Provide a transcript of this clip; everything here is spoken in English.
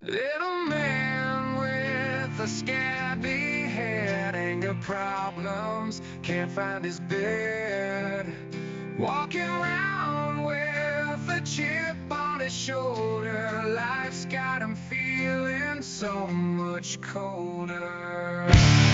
Little man with a scabby head, anger problems, can't find his bed. Walking around with a chip on his shoulder, life's got him feeling so much colder.